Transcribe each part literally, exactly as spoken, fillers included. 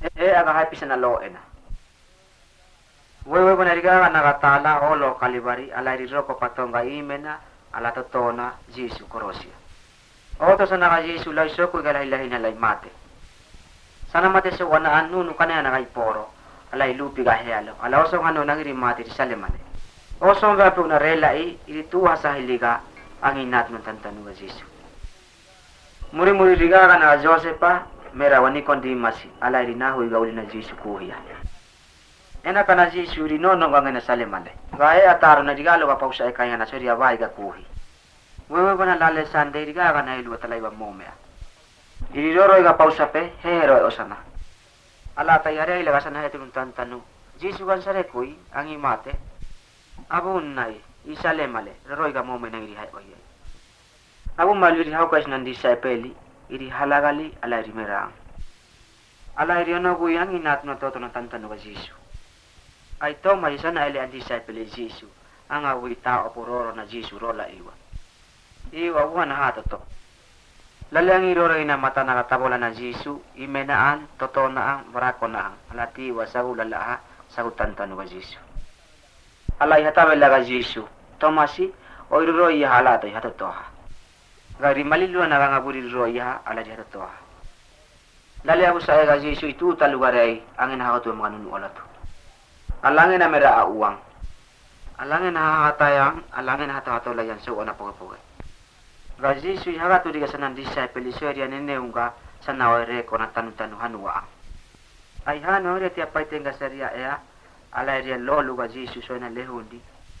e aga happy sa naloena wewe bonariga kana katala olo kalibari ala riroko patonga imena ala totona Jesu korosia oto sana ka Jesu lai soko gala ilahi na lai mate sana mate se wana anu nu kana na kai poro ala ilupi ga healo ala oso ngano nangiri mate di salemane oso ga pu na rela i itu hasa hiliga anginat nun tantanu ga Jesu muri muri riga kana Josepa mera wani kondi masi ala irina hui ga ulina Jesu kuhia ena kana Jesu rino no ngana salemane ga e ataro na digalo ga pausa e kaya na soria vai ga kuhi wewe bana lale sande riga kana ilu talai ba momea iri roro ga pausa pe hero osana ala tayare ila sana hetu tantanu Jesu kan sare kui angi mate abun nai isale male roro ga mome na iri hai oye abu maliri hau kas nandi sai peli iri halagali ala iri merang ala iri ono ku yang inat no toto no tantanu ga Jesu ai to mai sana ele andi sai peli Jesu anga wita opororo na Jesu rola iwa iwa wana ha toto lalang iroro ina mata na katabola na Jesu imenaan totonaan barakonaan alati wasagu lalaha sagutan tanu ga Jesu alai hatabela ga Jesu tomasi oiroro iya halata hatotoha gari malilu na nga buri roya ala di hatotoha lali abu sa ga Jesu itu talugarai angin hatu mga nunu olato alangin na mera uang alangin na hatayang alangin hatato layan so ona poga-poga ga Jesu haga tu diga sanan disciple soria nene unga sanawe re kona tanu-tanu hanua ai hano re tia paitenga seria ea ala ria lolu ga Jesu so na lehundi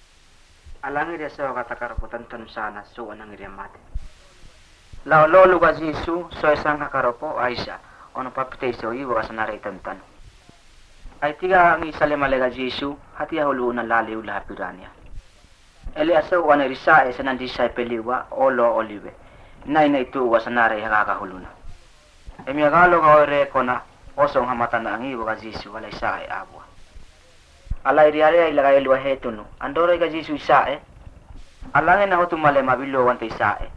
alangin ria sa kata karapo tanu sana so anang ria mate lao lolu ga Jesu so sang karapo Aisha ono papite so iwa sanare tantanu ai tiga ang isale malega Jesu hati hulu na lali ula pirania ele aso wana risa e sanan disciple wa olo olive nai nai tu wa sanare haga huluna emi agalo ga ore kona oso hamata na ngi wa Jesu wala isa e abwa ala iriare ila ga elwa hetunu andore ga Jesu isa e alange na hotu male mabilo wante isa e